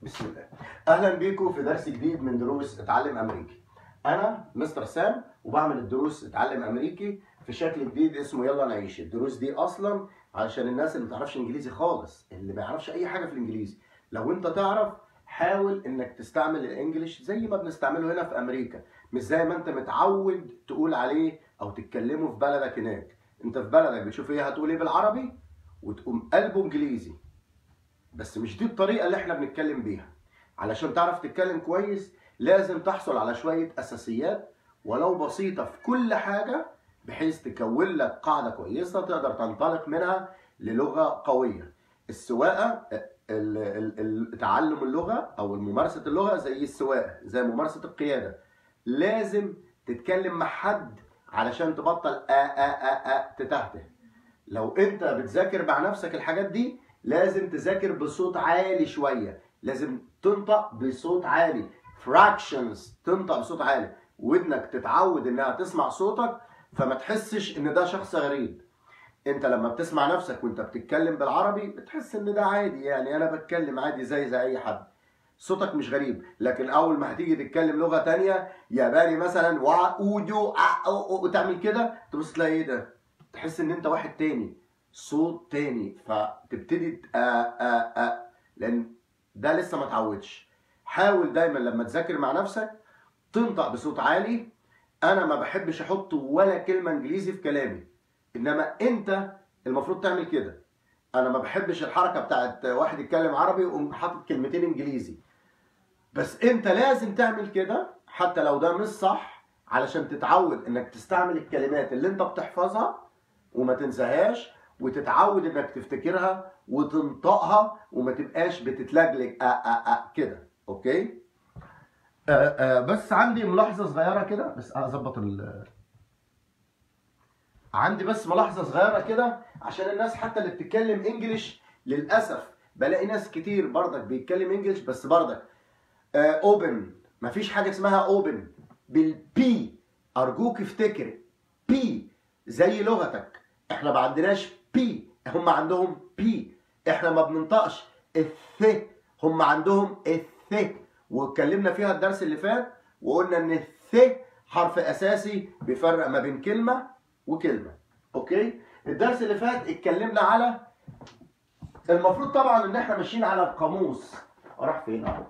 بسم الله. اهلا بيكم في درس جديد من دروس اتعلم امريكي. انا مستر سام وبعمل الدروس اتعلم امريكي في شكل جديد اسمه يلا نعيش. الدروس دي اصلا علشان الناس اللي ما تعرفش انجليزي خالص، اللي ما يعرفش اي حاجه في الانجليزي. لو انت تعرف حاول انك تستعمل الانجليش زي ما بنستعمله هنا في امريكا، مش زي ما انت متعود تقول عليه او تتكلمه في بلدك هناك. انت في بلدك بتشوف ايه هتقول ايه بالعربي وتقوم قلبه انجليزي، بس مش دي الطريقة اللي احنا بنتكلم بيها. علشان تعرف تتكلم كويس لازم تحصل على شوية أساسيات ولو بسيطة في كل حاجة، بحيث تكون لك قاعدة كويسة تقدر تنطلق منها للغة قوية. السواقة، تعلم اللغة أو ممارسة اللغة زي السواقة، زي ممارسة القيادة. لازم تتكلم مع حد علشان تبطل تتهته. لو انت بتذاكر مع نفسك الحاجات دي لازم تذاكر بصوت عالي شوية، لازم تنطق بصوت عالي، fractions تنطق بصوت عالي، ودنك تتعود انها تسمع صوتك فما تحسش ان ده شخص غريب. انت لما بتسمع نفسك وانت بتتكلم بالعربي بتحس ان ده عادي، يعني انا بتكلم عادي زي اي حد، صوتك مش غريب. لكن اول ما هتيجي تتكلم لغة تانية، ياباني مثلا وتعمل كده، تبص تلاقي ايه ده، تحس ان انت واحد تاني، صوت تاني، فتبتدي لان ده لسه ما اتعودش. حاول دايما لما تذاكر مع نفسك تنطق بصوت عالي. انا ما بحبش احط ولا كلمه انجليزي في كلامي، انما انت المفروض تعمل كده. انا ما بحبش الحركه بتاعت واحد يتكلم عربي ويقوم حاطط كلمتين انجليزي، بس انت لازم تعمل كده حتى لو ده مش صح، علشان تتعود انك تستعمل الكلمات اللي انت بتحفظها وما تنساهاش، وتتعود انك تفتكرها وتنطقها وما تبقاش بتتلجلج كده. اوكي؟ بس عندي ملاحظه صغيره كده، بس اظبط عندي بس ملاحظه صغيره كده عشان الناس حتى اللي بتتكلم انجليش، للاسف بلاقي ناس كتير برضك بيتكلم انجليش بس برضك اوبن. مفيش حاجه اسمها اوبن بالبي، ارجوك افتكر بي زي لغتك. احنا ما عندناش بي، هم عندهم بي. احنا ما بننطقش الث، هم عندهم الث. واتكلمنا فيها الدرس اللي فات وقلنا ان الث حرف اساسي بيفرق ما بين كلمه وكلمه. اوكي؟ الدرس اللي فات اتكلمنا على، المفروض طبعا ان احنا ماشيين على القاموس. راح فين اهو؟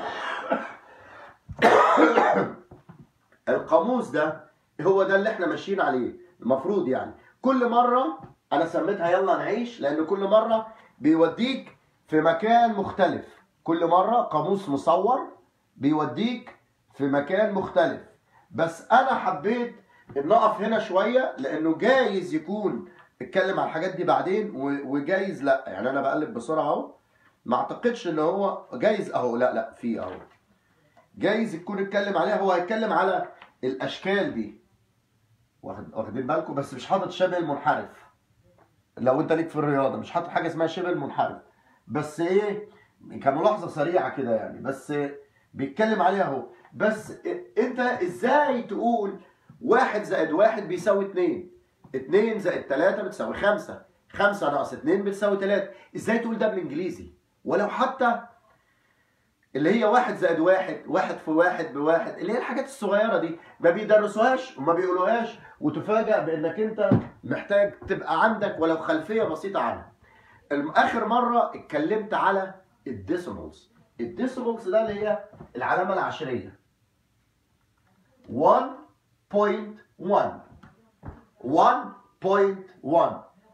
القاموس ده هو ده اللي احنا ماشيين عليه المفروض. يعني كل مرة انا سميتها يلا نعيش لان كل مرة بيوديك في مكان مختلف. كل مرة قاموس مصور بيوديك في مكان مختلف، بس انا حبيت ان اقف هنا شوية لانه جايز يكون اتكلم على الحاجات دي بعدين وجايز لا. يعني انا بقلب بسرعة اهو، ما اعتقدش ان هو جايز اهو، لا في اهو، جايز يكون اتكلم عليها. هو هيتكلم على الاشكال دي، واخدين بالكم؟ بس مش حاطط شبه المنحرف. لو انت ليك في الرياضه مش حاطط حاجه اسمها شبه المنحرف، بس ايه، كملاحظه سريعه كده يعني، بس بيتكلم عليها اهو. بس انت ازاي تقول 1 زائد 1 بيساوي 2، 2 زائد 3 بتساوي 5، 5 ناقص 2 بتساوي 3؟ ازاي تقول ده بالانجليزي؟ ولو حتى اللي هي 1 زائد 1، 1 في 1 بواحد، اللي هي الحاجات الصغيرة دي ما بيدرسوهاش وما بيقولوهاش، وتفاجأ بأنك أنت محتاج تبقى عندك ولو خلفية بسيطة عنها. آخر مرة اتكلمت على الديسيمالز. الديسيمالز ده اللي هي العلامة العشرية. 1.1، 1.1،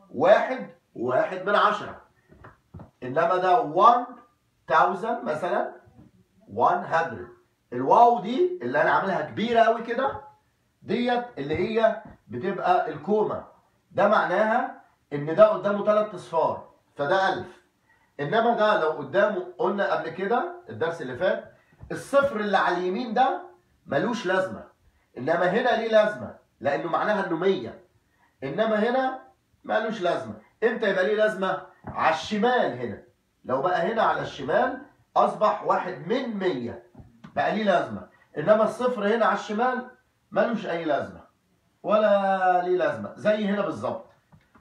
1 من 10. إنما ده 1000 مثلا، 100. الواو دي اللي انا عاملها كبيره قوي كده ديت اللي هي بتبقى الكومه، ده معناها ان ده قدامه 3 اصفار فده 1000. انما ده لو قدامه، قلنا قبل كده الدرس اللي فات، الصفر اللي على اليمين ده ملوش لازمه، انما هنا ليه لازمه لانه معناها انه 100. انما هنا ملوش لازمه. امتى يبقى ليه لازمه؟ على الشمال هنا. لو بقى هنا على الشمال اصبح 1 من 100 بقى ليه لازمه، انما الصفر هنا على الشمال ملوش اي لازمه ولا ليه لازمه، زي هنا بالظبط.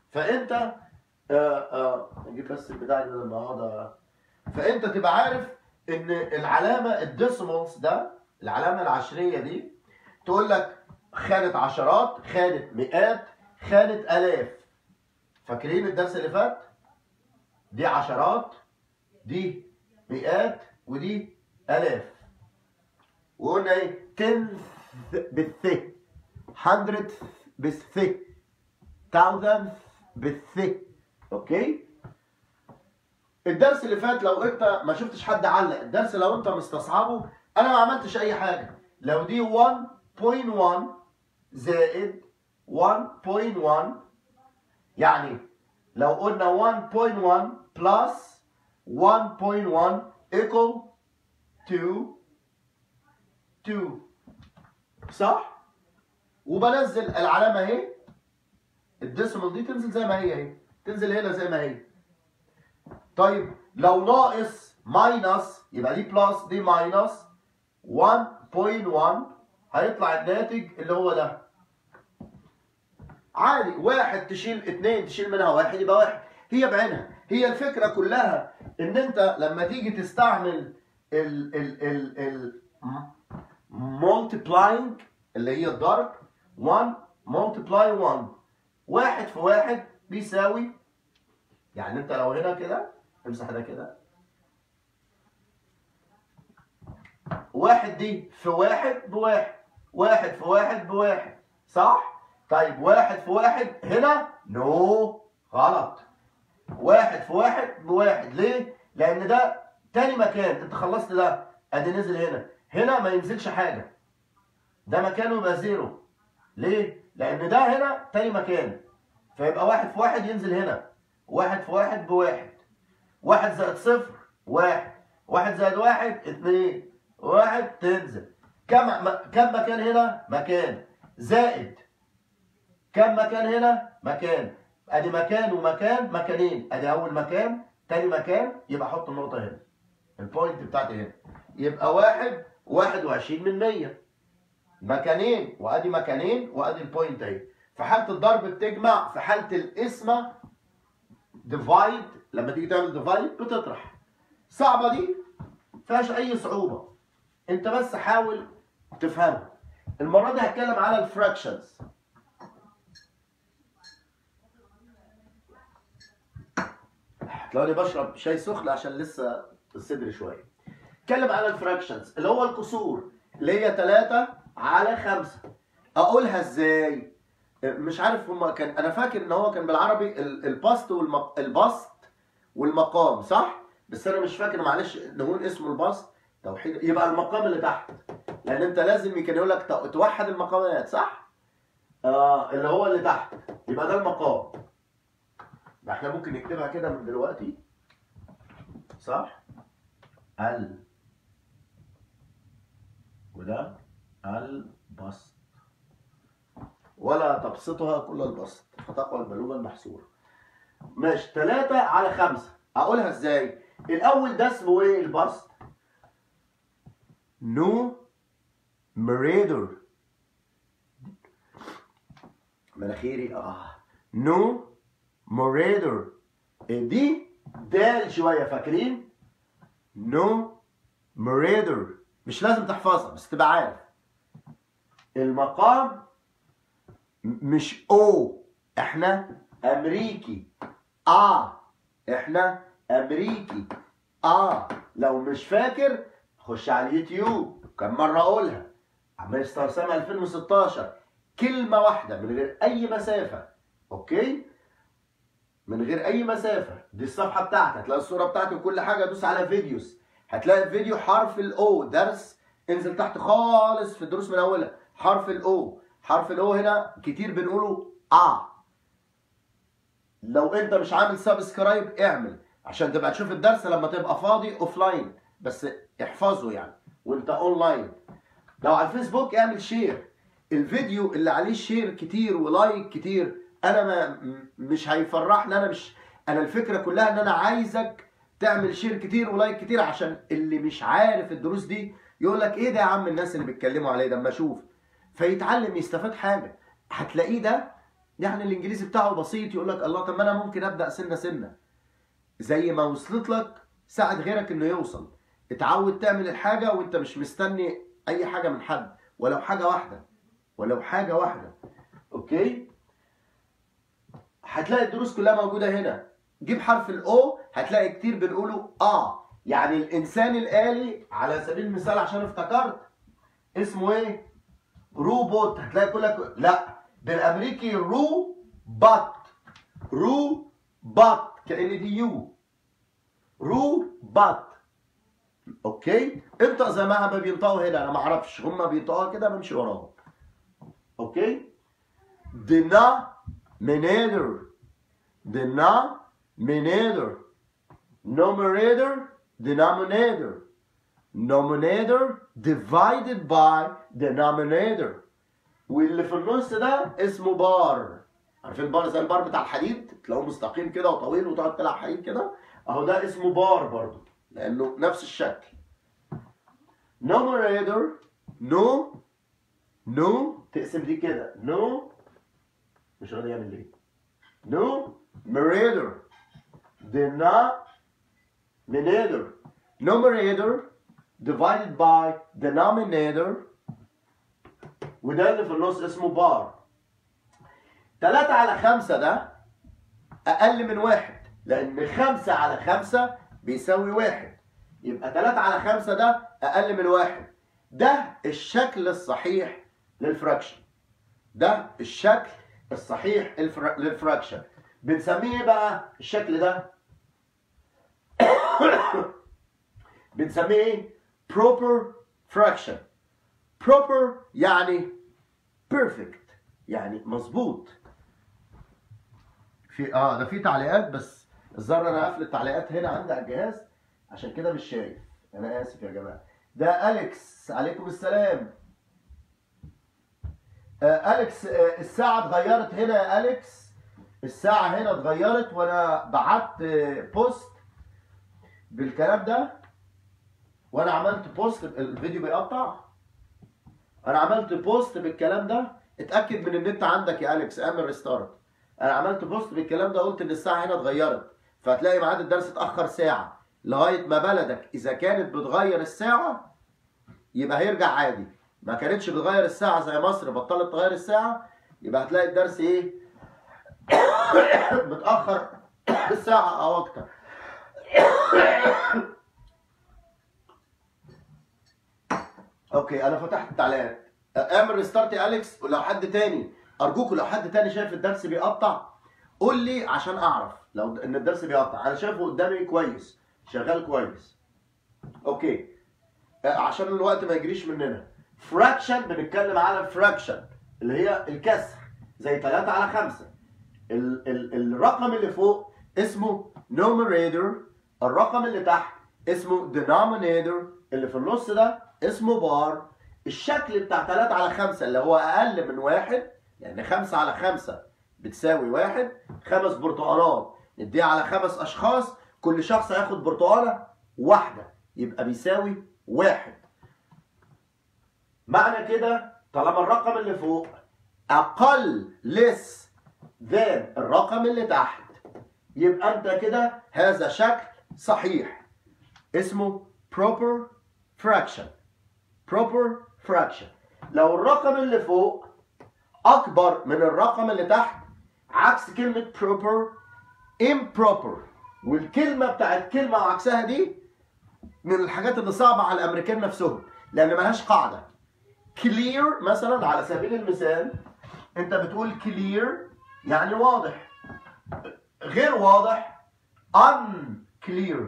فانت اجيب بس البتاع دي لما اقعد، فانت تبقى عارف ان العلامه الديسيمالز ده، العلامه العشريه دي تقول لك خانت عشرات، خانت مئات، خانت الاف. فاكرين الدرس اللي فات؟ دي عشرات، دي مئات، ودي الاف. وقلنا ايه؟ 10 بالث، 100 بالث، 1000 بالث. اوكي؟ الدرس اللي فات لو انت ما شفتش حد علق الدرس، لو انت مستصعبه، انا ما عملتش اي حاجه. لو دي 1.1 زائد 1.1، يعني لو قلنا 1.1 بلس 1.1 equal to 2، صح؟ وبنزل العلامه اهي، الديسيمال دي تنزل زي ما هي اهي، تنزل هنا زي ما هي. طيب لو ناقص ماينس، يبقى دي بلس دي ماينس 1.1، هيطلع الناتج اللي هو ده. عادي، واحد تشيل اتنين تشيل منها واحد يبقى واحد، هي بعينها. هي الفكرة كلها ان انت لما تيجي تستعمل ال multiplying اللي هي الضرب، 1 multiply 1، واحد في واحد بيساوي، يعني انت لو هنا كده امسح ده كده، واحد دي في واحد بواحد، واحد في واحد بواحد، صح؟ طيب واحد في واحد هنا نو، غلط. واحد في واحد بواحد، ليه؟ لأن ده تاني مكان، انت خلصت ده ادي نزل هنا، هنا ما ينزلش حاجة، ده مكانه يبقى زيرو. ليه؟ لأن ده هنا تاني مكان، فيبقى واحد في واحد ينزل هنا، واحد في واحد بواحد، واحد زائد صفر واحد، واحد زائد واحد اتنين، واحد تنزل. كم مكان هنا؟ مكان، زائد كم مكان هنا؟ مكان. ادي مكان ومكان، مكانين، ادي اول مكان، تاني مكان، يبقى احط النقطة هنا، البوينت بتاعتي هنا، يبقى 21/100. مكانين وادي مكانين وادي البوينت اهي. في حالة الضرب بتجمع، في حالة القسمة ديفايد، لما تيجي تعمل ديفايد بتطرح. صعبة دي؟ مفيهاش أي صعوبة، أنت بس حاول تفهمها. المرة دي هتكلم على الفراكشنز. هتلاقوني بشرب شاي سخن عشان لسه الصدر شوية. اتكلم على الفراكشنز اللي هو الكسور، اللي هي 3/5. أقولها إزاي؟ مش عارف، هما كان أنا فاكر إن هو كان بالعربي البسط البسط والمقام، صح؟ بس أنا مش فاكر، معلش نقول اسمه البسط توحيد، يبقى المقام اللي تحت، لأن أنت لازم كان يقول لك توحد المقامات، صح؟ اللي هو اللي تحت، يبقى ده المقام. احنا ممكن نكتبها كده من دلوقتي، صح؟ وده البسط، ولا تبسطها كل البسط فتقوى البلوغ المحصور. ماشي، 3/5. اقولها ازاي؟ الاول ده اسمه ايه البسط؟ نوميريتور. مناخيري نوميريتور. دي دال شويه، فاكرين؟ نوميريتور، مش لازم تحفظها بس تبقى عارف. المقام مش او، احنا امريكي. احنا امريكي. لو مش فاكر خش على اليوتيوب، كم مره اقولها، مستر سام 2016، كلمه واحده من غير اي مسافه. اوكي، من غير اي مسافه. دي الصفحه بتاعتي، هتلاقي الصوره بتاعتي وكل حاجه. دوس على فيديوز، هتلاقي الفيديو حرف الاو، درس، انزل تحت خالص في الدروس من اولها، حرف الاو. حرف الاو هنا كتير بنقوله لو انت مش عامل سبسكرايب اعمل، عشان تبقى تشوف الدرس لما تبقى فاضي اوفلاين، بس احفظه يعني وانت اونلاين. لو على الفيسبوك اعمل شير، الفيديو اللي عليه شير كتير ولايك كتير انا مش هيفرحني. انا الفكره كلها ان انا عايزك تعمل شير كتير ولايك كتير، عشان اللي مش عارف الدروس دي يقول لك ايه ده يا عم الناس اللي بيتكلموا عليه ده، اما اشوف، فيتعلم يستفاد حاجه. هتلاقيه ده يعني الانجليزي بتاعه بسيط، يقول لك الله، طب ما انا ممكن ابدا سنه سنه، زي ما وصلت لك ساعد غيرك انه يوصل. اتعود تعمل الحاجه وانت مش مستني اي حاجه من حد، ولو حاجه واحده، ولو حاجه واحده. اوكي؟ هتلاقي الدروس كلها موجوده هنا. جيب حرف الاو، هتلاقي كتير بنقوله يعني الانسان الآلي على سبيل المثال عشان افتكرت اسمه ايه؟ روبوت. هتلاقي كلك لا، بالامريكي روبوت. روبوت كأن دي يو. روبوت. اوكي؟ انطق زي ما بينطقوا هنا، انا ما اعرفش، هم بينطقوها كده بمشي وراهم. اوكي؟ denominator. denominator. numerator. denominator. numerator divided by denominator. واللي في النص ده اسمه بار. عارفين البار زي البار بتاع الحديد؟ تلاقوه مستقيم كده وطويل وتقعد تلعب حديد كده، اهو ده اسمه بار برضه لانه نفس الشكل. numerator. نو تقسم دي كده. نو مش راضي يعمل ليه؟ numerator. denominator. numerator divided by denominator. وده اللي في النص اسمه بار. 3 على 5 ده أقل من 1، لأن 5 على 5 بيساوي 1. يبقى 3 على 5 ده أقل من 1. ده الشكل الصحيح للفراكشن. ده الشكل الصحيح للفراكشن. بنسميه ايه بقى الشكل ده؟ بنسميه ايه؟ proper fraction. proper يعني perfect، يعني مظبوط. في ده في تعليقات، بس الظاهر انا قافل التعليقات هنا عندي على الجهاز عشان كده مش شايف. انا اسف يا جماعه. ده أليكس، عليكم السلام. أليكس، الساعة اتغيرت هنا يا أليكس. الساعة هنا اتغيرت وانا بعت بوست بالكلام ده، وانا عملت بوست. الفيديو بيقطع. انا عملت بوست بالكلام ده. اتأكد من النت عندك يا أليكس، اعمل ريستارت. انا عملت بوست بالكلام ده، قلت ان الساعة هنا اتغيرت، فهتلاقي ميعاد الدرس اتأخر ساعة لغاية ما بلدك إذا كانت بتغير الساعة يبقى هيرجع عادي. ما كانتش بتغير الساعة زي مصر بطلت تغير الساعة، يبقى هتلاقي الدرس ايه؟ متأخر ساعة أو أكتر. اوكي انا فتحت التعليقات. اعمل ريستارت يا أليكس. ولو حد تاني، أرجوكوا لو حد تاني شايف الدرس بيقطع قول لي عشان أعرف لو إن الدرس بيقطع. أنا شايفه قدامي كويس، شغال كويس. اوكي عشان الوقت ما يجريش مننا. فراكشن، بنتكلم على الفراكشن اللي هي الكسر زي 3 على 5. الرقم اللي فوق اسمه numerator، الرقم اللي تحت اسمه denominator، اللي في النص ده اسمه بار. الشكل بتاع 3 على 5 اللي هو أقل من 1، يعني 5 على 5 بتساوي 1. 5 برتقانات نديها على 5 أشخاص، كل شخص هياخد برتقانة واحدة، يبقى بيساوي 1. معنى كده طالما الرقم اللي فوق أقل less than الرقم اللي تحت، يبقى أنت كده هذا شكل صحيح اسمه proper fraction. proper fraction. لو الرقم اللي فوق أكبر من الرقم اللي تحت، عكس كلمة proper improper. والكلمة بتاعت كلمة وعكسها دي من الحاجات اللي صعبة على الأمريكان نفسهم لأن ملهاش قاعدة. clear مثلا على سبيل المثال، أنت بتقول clear يعني واضح، غير واضح unclear.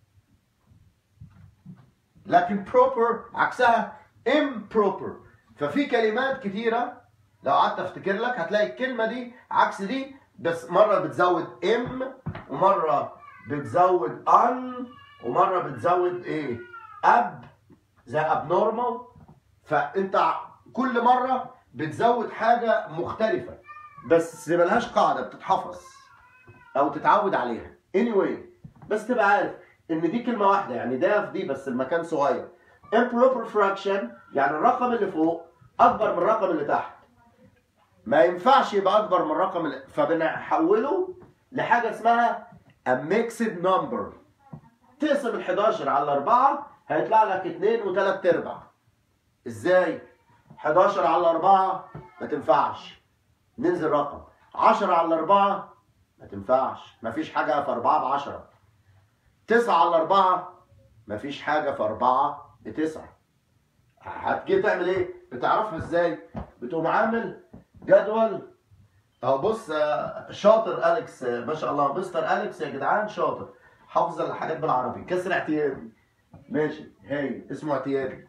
لكن proper عكسها improper. ففي كلمات كتيرة لو قعدت افتكر لك هتلاقي الكلمة دي عكس دي، بس مرة بتزود ام ومرة بتزود ان ومرة بتزود ايه اب زي abnormal. فانت كل مرة بتزود حاجة مختلفة بس ملهاش قاعدة بتتحفظ او تتعود عليها. anyway بس تبقى عارف ان دي كلمة واحدة، يعني ده في دي بس المكان صغير. improper fraction يعني الرقم اللي فوق اكبر من الرقم اللي تحت، ما ينفعش يبقى اكبر من الرقم اللي، فبنحوله لحاجة اسمها a mixed number. تقسم ال11 على 4 هيطلع لك 2 و3/4. ازاي؟ 11 على 4 ما تنفعش، ننزل رقم. 10 على 4 ما تنفعش، مفيش حاجة في 4 ب10. 9 على 4 مفيش حاجة في 4 ب9. هتجي تعمل ايه؟ بتعرفها ازاي؟ بتقوم عامل جدول اهو. بص شاطر اليكس، ما شاء الله مستر اليكس يا جدعان، شاطر حافظ الحاجات بالعربي. كسر اعتيادي ماشي، هاي اسمه اعتيادي.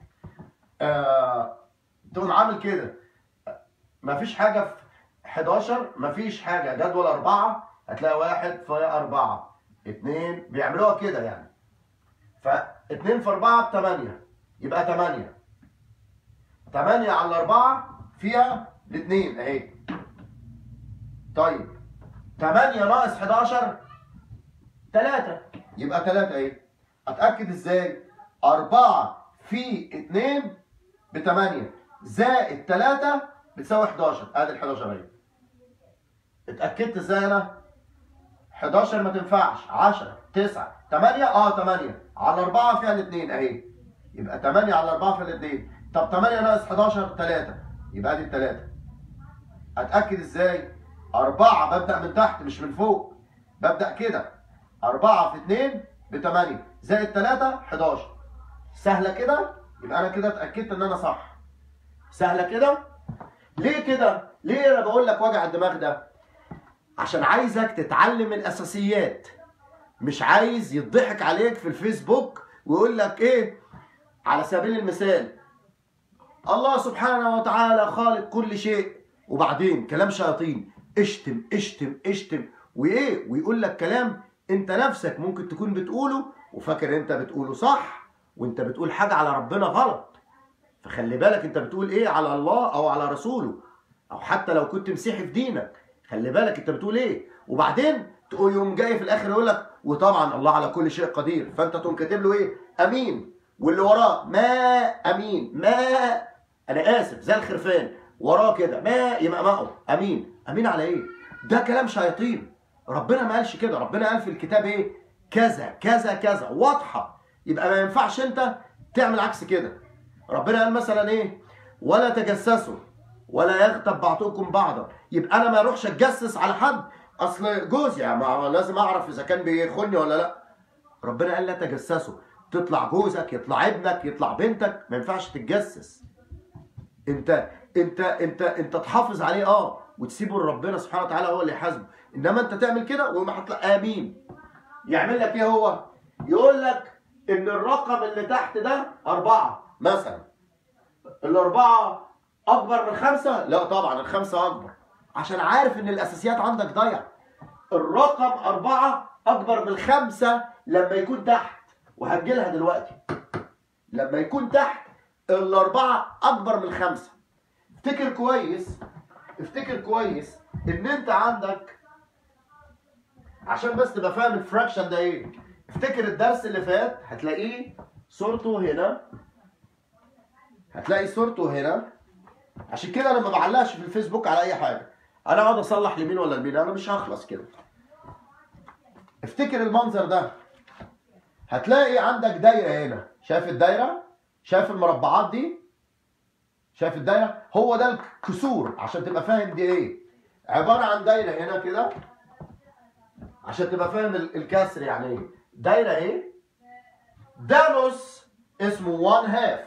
تقوم عامل كده، مفيش حاجه في 11، مفيش حاجه جدول 4 هتلاقي 1 في 4 2 بيعملوها كده يعني. ف2 في 4 ب8 يبقى 8. 8 على 4 فيها ال2 اهي. طيب 8 ناقص 11 3 يبقى 3 اهي. اتاكد ازاي؟ 4 في 2 ب8 زائد 3 بتساوي 11. ادي ال11 اهي. اتاكدت ازاي انا؟ 11 ما تنفعش، 10 9 8 8 على 4 فيها ال2 اهي. يبقى 8 على 4 فيها ال2. طب 8 ناقص 11 3 يبقى ادي ال3. اتاكد ازاي؟ 4 ببدا من تحت مش من فوق، ببدا كده. 4 في 2 ب8 زائد 3 11. سهله كده؟ يبقى انا كده اتاكدت ان انا صح. سهله كده؟ ليه كده؟ ليه انا بقول لك وجع الدماغ ده؟ عشان عايزك تتعلم الاساسيات، مش عايز يضحك عليك في الفيسبوك ويقول لك ايه على سبيل المثال الله سبحانه وتعالى خالق كل شيء، وبعدين كلام شياطين اشتم اشتم اشتم وايه، ويقول لك كلام انت نفسك ممكن تكون بتقوله وفاكر انت بتقوله صح، وانت بتقول حاجه على ربنا غلط. فخلي بالك انت بتقول ايه على الله او على رسوله، او حتى لو كنت مسيحي في دينك خلي بالك انت بتقول ايه. وبعدين تقول يوم جاي في الاخر يقول لك وطبعا الله على كل شيء قدير، فانت تقوم كاتب له ايه؟ امين، واللي وراه ما امين، ما انا اسف زي الخرفان وراه كده ما يبقى معه امين. امين على ايه؟ ده كلام شياطين. ربنا ما قالش كده، ربنا قال في الكتاب ايه؟ كذا كذا كذا واضحه. يبقى ما ينفعش انت تعمل عكس كده. ربنا قال مثلا ايه؟ ولا تجسسوا ولا يغتب بعضكم بعضا. يبقى انا ما اروحش اتجسس على حد، اصل جوزي يعني لازم اعرف اذا كان بيخوني ولا لا. ربنا قال لا تجسسوا، تطلع جوزك يطلع ابنك يطلع بنتك ما ينفعش تتجسس. انت تحافظ عليه وتسيبه لربنا سبحانه وتعالى هو اللي يحاسبه. انما انت تعمل كده وما هتلاقي امين. يعمل لك ايه هو؟ يقول لك ان الرقم اللي تحت ده 4 مثلا. الأربعة أكبر من 5؟ لا طبعا ال5 أكبر، عشان عارف إن الأساسيات عندك ضايعة. الرقم 4 أكبر من 5 لما يكون تحت، وهتجيلها دلوقتي. لما يكون تحت ال4 أكبر من 5. افتكر كويس، افتكر كويس إن أنت عندك، عشان بس تبقى فاهم الفراكشن ده إيه. افتكر الدرس اللي فات هتلاقيه صورته هنا، هتلاقي صورته هنا. عشان كده انا ما بعلقش في الفيسبوك على اي حاجه، انا اقعد اصلح لمين ولا لمين، انا مش هخلص كده. افتكر المنظر ده، هتلاقي عندك دايره هنا. شايف الدايره؟ شايف المربعات دي؟ شايف الدايره؟ هو ده الكسور، عشان تبقى فاهم دي ايه. عباره عن دايره هنا كده، عشان تبقى فاهم الكسر يعني ايه. دايره ايه؟ ده نص اسمه 1/2.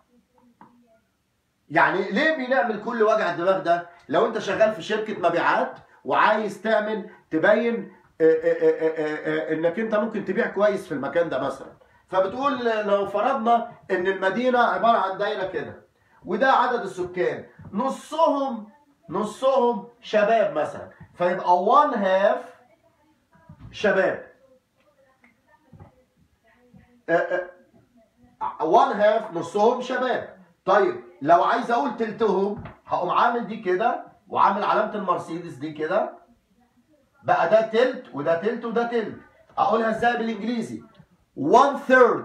يعني ليه بنعمل كل وجع الدماغ ده؟ لو انت شغال في شركة مبيعات وعايز تبين انك انت ممكن تبيع كويس في المكان ده مثلا، فبتقول لو فرضنا ان المدينة عبارة عن دايرة كده، وده عدد السكان، نصهم شباب مثلا، فيبقى 1/2 شباب. 1/2 نصهم شباب. طيب لو عايز اقول تلتهم هقوم عامل دي كده وعامل علامه المرسيدس دي كده، بقى ده تلت وده تلت وده تلت. اقولها ازاي بالانجليزي؟ 1/3.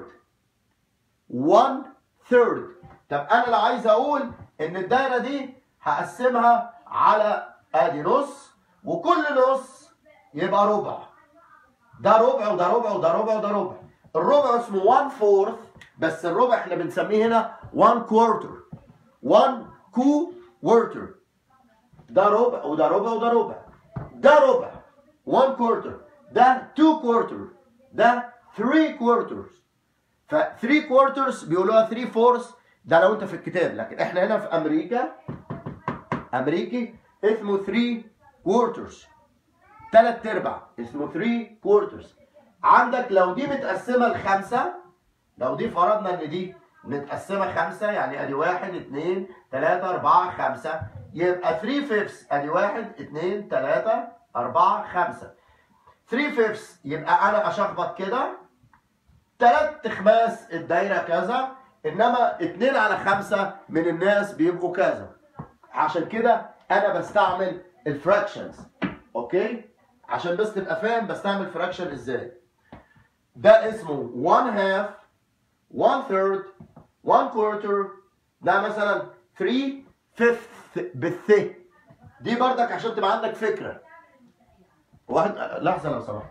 1/3. طب انا لو عايز اقول ان الدايره دي هقسمها على ادي نص، وكل نص يبقى ربع. ده ربع وده ربع وده ربع وده ربع. الربع اسمه 1/4 بس الربع احنا بنسميه هنا 1 كوارتر. 1 كوارتر. ده ربع وده ربع وده ربع. ده ربع 1 كوارتر، ده 2 كوارتر، ده 3 كوارترز. ف 3 كوارترز بيقولوها 3 فورث، ده لو انت في الكتاب، لكن احنا هنا في امريكا امريكي اسمه 3 كوارترز. 3 ارباع اسمه 3 كوارترز. عندك لو دي متقسمه لخمسه، لو دي فرضنا ان دي متقسمه خمسه، يعني ادي 1 2 3 4 5، يبقى 3 فيفث ادي 1 2 3 4 5. 3 فيفث يبقى انا اشخبط كده 3 خماس الدايره كذا، انما 2 على 5 من الناس بيبقوا كذا. عشان كده انا بستعمل الفراكشنز. اوكي؟ عشان بس تبقى فاهم بستعمل فراكشن ازاي. ده اسمه 1 half، 1 third، 1 quarter. ده مثلا 3 fifth بالث. دي بردك عشان تبقى عندك فكره. واحد لحظه لو سمحت.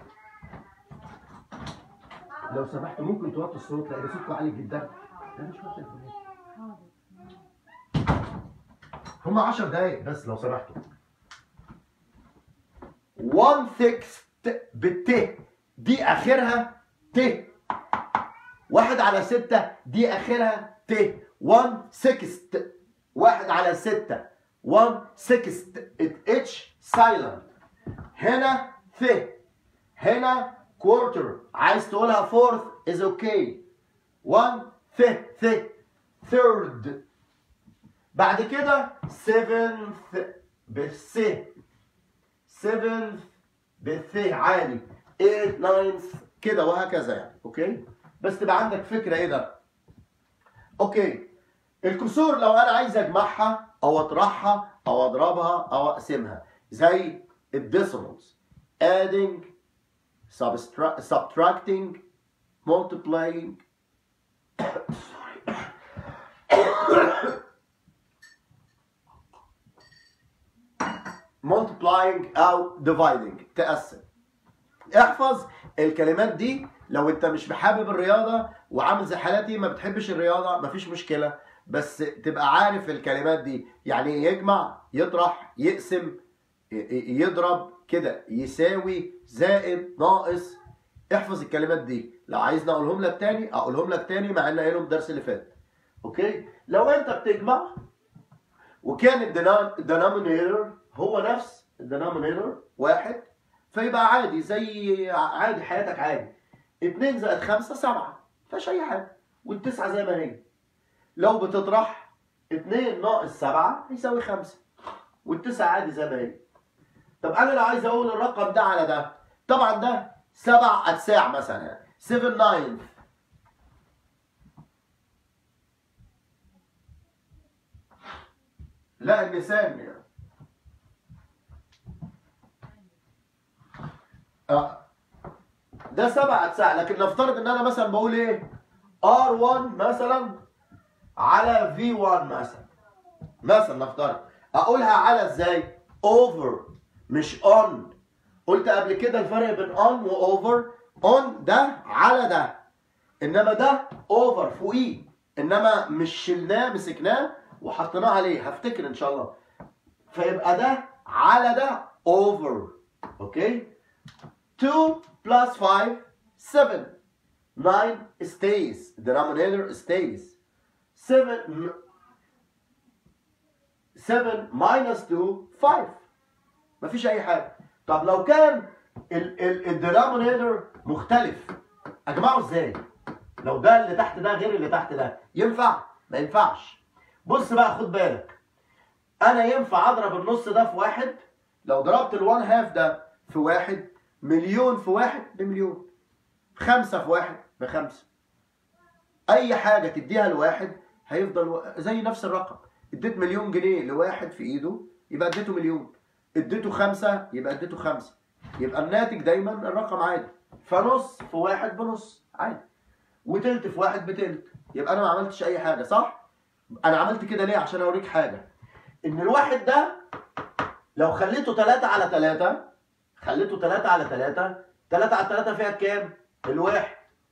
لو سمحت ممكن توطي الصوت لان صوتك عالي جدا. لا مش وقت الفلوس. هم 10 دقايق بس لو سمحتوا. 1 sixth بالت، دي اخرها ت. 1 على 6 دي اخرها ت. 1 sixth، 1 على 6 1 sixth. اتش سايلنت. هنا ث، هنا كوارتر. عايز تقولها فورث is okay. 1 ث third. بعد كده 7th بالث. 7th بالث عادي. 8 9th كده وهكذا يعني. اوكي؟ بس تبقى عندك فكره ايه ده. اوكي. الكسور لو انا عايز اجمعها او اطرحها او اضربها او اقسمها زي الديسيمالز. adding، subtracting، multiplying multiplying او dividing. تقسم. احفظ الكلمات دي. لو انت مش بحابب الرياضه وعامل زي حالاتي ما بتحبش الرياضه مفيش مشكله، بس تبقى عارف الكلمات دي. يعني يجمع، يطرح، يقسم، يضرب كده، يساوي، زائد، ناقص. احفظ الكلمات دي. لو عايزني اقولهم لك تاني اقولهم لك تاني مع ان قايلهم الدرس اللي فات. اوكي؟ لو انت بتجمع وكان الدينومينيتور هو نفس الدينومينيتور واحد، فيبقى عادي زي عادي حياتك عادي. 2 زائد 5 7 مفيهاش اي حاجه، والتسعه زي ما هي. لو بتطرح 2 ناقص 7 يساوي 5، والتسعه عادي زي ما هي. طب انا لو عايز اقول الرقم ده على ده، طبعا ده 7 اتساع مثلا، يعني 7 9. لا المثال يعني. ده 7 اتساع، لكن نفترض ان انا مثلا بقول ايه؟ R1 مثلا على V1 مثلا نفترض. اقولها على ازاي؟ over مش on. قلت قبل كده الفرق بين on و over. on ده على ده، انما ده over فوقيه، انما مش شلناه مسكناه وحطيناه عليه. هفتكر ان شاء الله. فيبقى ده على ده over. اوكي؟ 2 plus 5 7. 9 stays. Denominator stays. 7 minus 2 5. مفيش اي حاجه. طب لو كان الدينومينيتور مختلف اجمعه ازاي؟ لو ده اللي تحت ده غير اللي تحت ده ينفع؟ ما ينفعش. بص بقى خد بالك. انا ينفع اضرب النص ده في واحد. لو ضربت ال1 هاف ده في واحد، مليون في واحد بمليون، 5 في واحد ب5. اي حاجه تديها لواحد هيفضل زي نفس الرقم. اديت مليون جنيه لواحد في ايده يبقى اديته مليون. اديته 5 يبقى اديته 5. يبقى الناتج دايما الرقم عادي. فنص في واحد بنص عادي، وتلت في واحد بتلت. يبقى انا ما عملتش اي حاجه، صح؟ انا عملت كده ليه؟ عشان اوريك حاجه. ان الواحد ده لو خليته 3 على 3، خليته 3 على 3، 3 على 3 فيها كام؟ الواحد.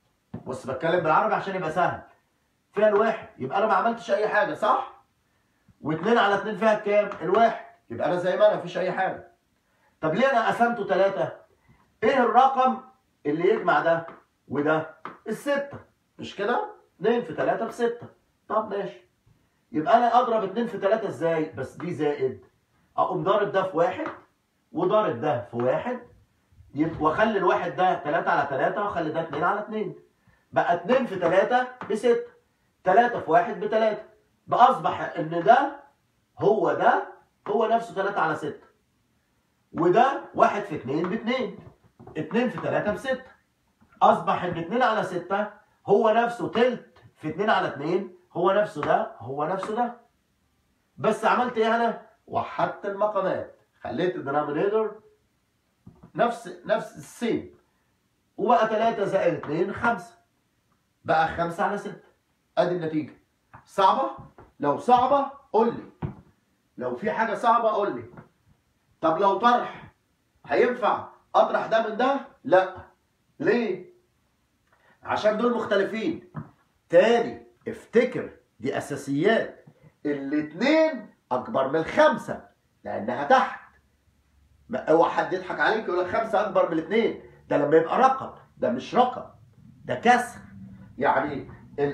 بص بتكلم بالعربي عشان يبقى سهل. فيها الواحد، يبقى انا ما عملتش اي حاجه، صح؟ و2 على 2 فيها كام؟ الواحد، يبقى انا زي ما انا مفيش اي حاجه. طب ليه انا قسمته 3؟ ايه الرقم اللي يجمع ده وده؟ الستة، مش كده؟ 2 في 3 ب6. طب ماشي. يبقى انا اضرب 2 في 3 ازاي؟ بس دي زائد، اقوم ضارب ده في 1 وضارب ده في 1، واخلي الواحد ده 3 على 3 واخلي ده 2 على 2. بقى 2 في 3 ب6، 3 في 1 ب3. بقى اصبح ان ده هو نفسه 3 على 6. وده 1 في 2 ب2، 2 في 3 ب6. اصبح ان 2 على 6 هو نفسه تلت في 2 على 2، هو نفسه ده. بس عملت ايه انا؟ وحدت المقامات، خليت الدينامينيتور نفس السيم، وبقى 3 زائد 2 5، بقى 5 على 6. ادي النتيجه. صعبه؟ لو صعبه قول لي، لو في حاجه صعبه قول لي. طب لو طرح هينفع اطرح ده من ده؟ لا. ليه؟ عشان دول مختلفين. تاني افتكر دي اساسيات، الاتنين اكبر من 5 لانها تحت. اوعى حد يضحك عليك يقول لك 5 اكبر من 2، ده لما يبقى رقم، ده مش رقم، ده كسر. يعني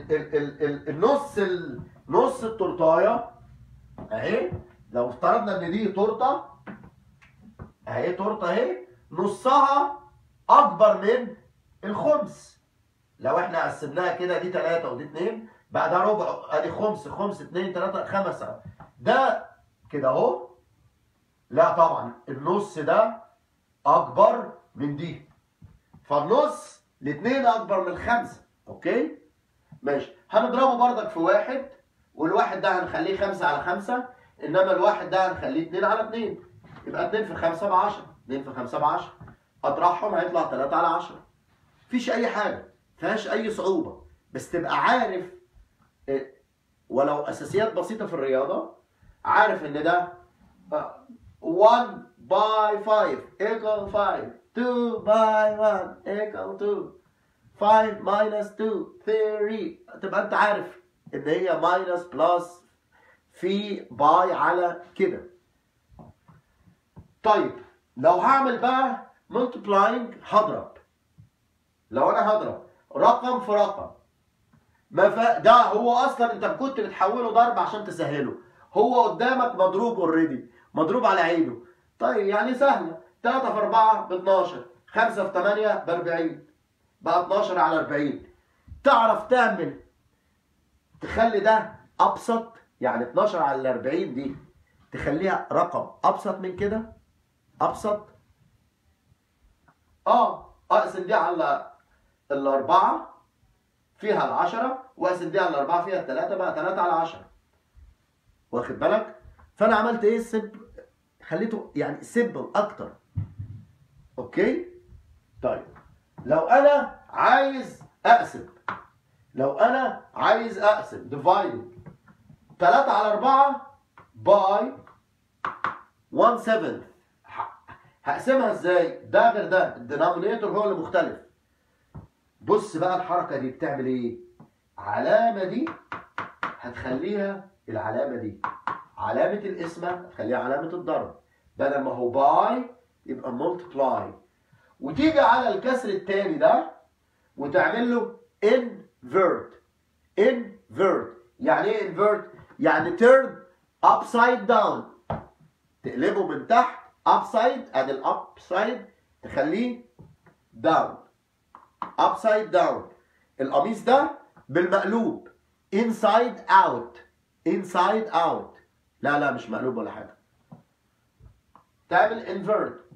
نص التورتايه اهي، لو افترضنا ان دي تورته اهي، تورته اهي، نصها اكبر من الخمس. لو احنا قسمناها كده، دي 3 ودي 2، بقى ده ربع، ادي خمس 2 3 5. ده كده اهو. لا طبعا النص ده اكبر من دي، فالنص الاثنين اكبر من 5. اوكي ماشي. هنضربه بردك في 1، والواحد ده هنخليه 5 على 5، انما الواحد ده هنخليه 2 على 2. يبقى 2 في 5 ب 10، 2 في 5 ب 10. اطرحهم هيطلع 3 على 10. مفيش اي حاجه، مفيهاش اي صعوبه، بس تبقى عارف ولو اساسيات بسيطه في الرياضه. عارف ان ده 1 باي 5 equal 5، 2 باي 1 equal 2، 5 minus 2 3. تبقى انت عارف ان هي minus plus في باي على كده. طيب لو هعمل بقى multiplying هضرب. لو انا هضرب رقم في رقم، ده هو اصلا انت كنت بتحوله ضرب عشان تسهله، هو قدامك مضروب اوريدي، مضروب على عينه. طيب يعني سهله، 3 في 4 ب 12، 5 في 8 ب 40، بقى 12 على 40. تعرف تعمل تخلي ده ابسط، يعني 12 على 40 دي تخليها رقم ابسط من كده، ابسط. اقسم دي على الاربعه فيها ال10، واقسم دي على الاربعه فيها ال3، بقى 3 على 10. واخد بالك؟ فانا عملت ايه؟ خليته يعني سيمبل اكتر. اوكي؟ طيب لو انا عايز اقسم ديفايد 3 على 4 باي 1/7، هقسمها ازاي؟ ده غير ده، الدينامينيتور هو اللي مختلف. بص بقى الحركه دي بتعمل ايه؟ علامه دي هتخليها العلامه دي علامه القسمه، هتخليها علامه الضرب، بدل ما هو باي يبقى ملتبلاي. وتيجي على الكسر الثاني ده وتعمل له invert. يعني ايه invert؟ يعني turn upside down، تقلبه من تحت upside، ادي الابسايد تخليه down، upside down. القميص ده بالمقلوب inside out. لا مش مقلوب ولا حاجه. تعمل invert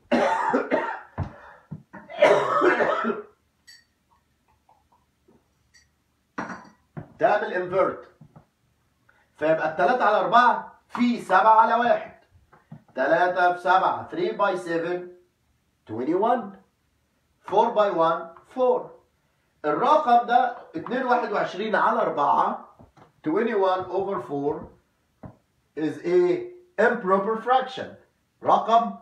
تعمل invert، فيبقى 3 على 4 في 7 على 1. 3 في 7 3 باي 7 21، 4 باي 1 4. الرقم ده 22 على 4 21 over 4 is a improper fraction، رقم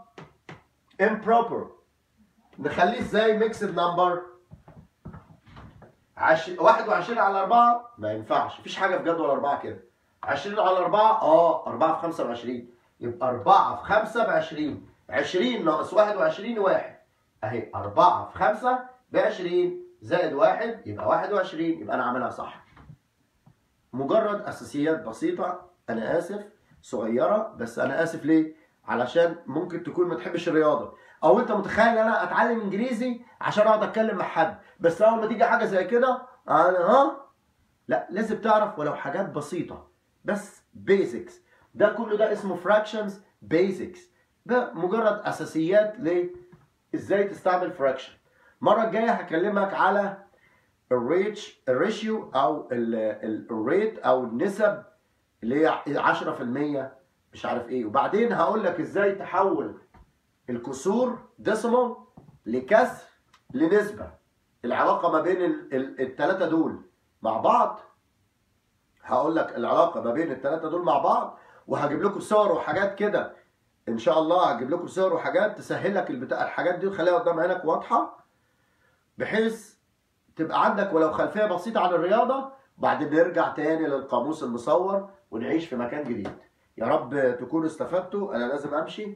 improper. نخليه ازاي mixed number؟ 21 على 4 ما ينفعش، مفيش حاجه في جدول 4 كده. 20 على 4 4 في 5 ب 20، يبقى 4 في 5 ب 20. 20 ناقص 21 1. اهي 4 في 5 ب 20 زائد 1 يبقى 21، يبقى انا عاملها صح. مجرد اساسيات بسيطه، انا اسف صغيره، بس انا اسف ليه؟ علشان ممكن تكون ما تحبش الرياضه، او انت متخيل ان انا اتعلم انجليزي عشان اقعد اتكلم مع حد، بس اول ما تيجي حاجه زي كده انا لا، لازم تعرف ولو حاجات بسيطه بس بيزكس. ده كله ده اسمه فراكشنز بيزكس، ده مجرد اساسيات ازاي تستعمل فراكشن. المره الجايه هكلمك على الريشيو او الريت او النسب اللي هي 10% مش عارف ايه، وبعدين هقول لك ازاي تحول الكسور ديسيمال لكسر لنسبه، العلاقه ما بين الثلاثه دول مع بعض. هقول لك العلاقه ما بين الثلاثه دول مع بعض، وهجيب لكم صور وحاجات كده ان شاء الله، هجيب لكم صور وحاجات تسهل لك الحاجات دي وتخليها قدام عينك واضحه، بحيث تبقى عندك ولو خلفيه بسيطه عن الرياضه. وبعدين نرجع تاني للقاموس المصور ونعيش في مكان جديد. يا رب تكونوا استفدتوا. انا لازم امشي،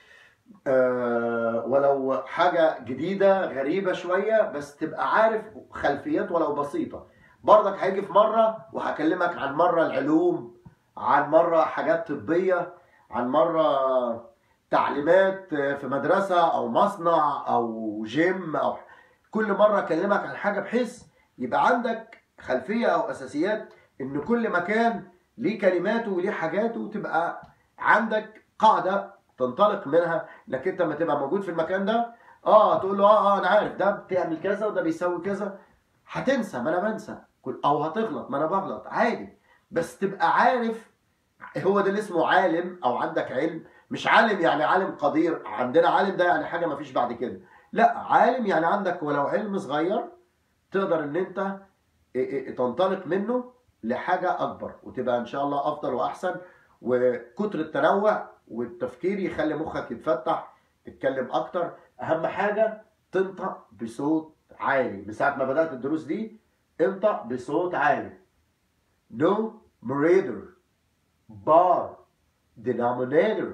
ولو حاجه جديده غريبه شويه، بس تبقى عارف خلفيات ولو بسيطه. برضك هيجي في مره وهكلمك عن مره العلوم، عن مره حاجات طبيه، عن مره تعليمات في مدرسه او مصنع او جيم، او كل مره اكلمك عن حاجه بحيث يبقى عندك خلفيه او اساسيات ان كل مكان ليه كلماته وليه حاجاته، وتبقى عندك قاعده تنطلق منها، انك انت لما تبقى موجود في المكان ده تقول له انا عارف ده بتعمل كذا وده بيسوي كذا. هتنسى، ما انا بنسى، او هتغلط، ما انا بغلط عادي، بس تبقى عارف. هو ده اللي اسمه عالم، او عندك علم. مش عالم يعني عالم قدير، عندنا عالم ده يعني حاجه ما فيش بعد كده، لا، عالم يعني عندك ولو علم صغير تقدر ان انت تنطلق منه لحاجه اكبر، وتبقى ان شاء الله افضل واحسن. وكتر التنوع والتفكير يخلي مخك يتفتح، تتكلم اكتر. اهم حاجه تنطق بصوت عالي. من ساعه ما بدات الدروس دي انطق بصوت عالي. numerator bar denominator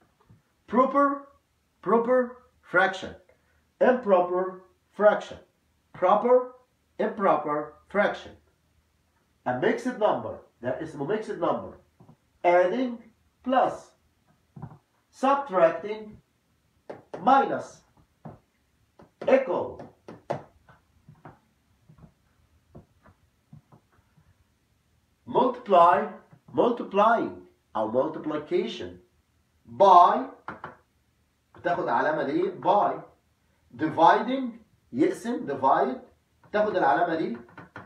proper fraction improper fraction proper improper fraction. A mixed number ده اسمه mixed number. adding plus subtracting minus equal multiplying او multiplication by بتاخد علامة دي by dividing يقسم divide تاخد العلامة دي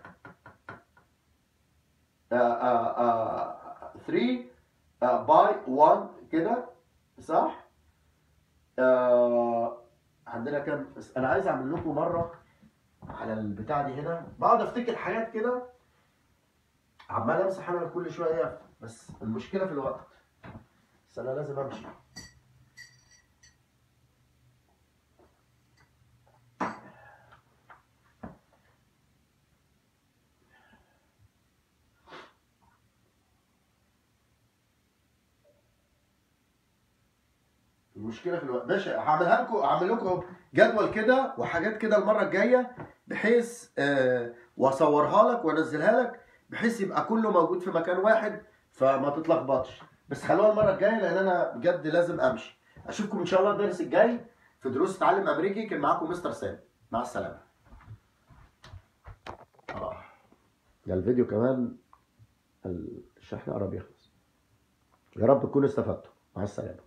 3 by 1 كده صح؟ عندنا كام؟ انا عايز اعمل لكم مرة على البتاع دي هنا، بقعد افتكر حاجات كده عمال امسح انا كل شوية، بس المشكلة في الوقت، بس انا لازم امشي. المشكله في الوقت. ماشي، هعمل لكم جدول كده وحاجات كده المره الجايه، بحيث واصورها لك وانزلها لك، بحيث يبقى كله موجود في مكان واحد فما تتلخبطش. بس خلوها المره الجايه لان انا بجد لازم امشي. اشوفكم ان شاء الله الدرس الجاي في دروس تعلم امريكي. كان معاكم مستر سام، مع السلامه. ده الفيديو كمان الشحن قرب يخلص. يا رب تكونوا استفدتوا. مع السلامه.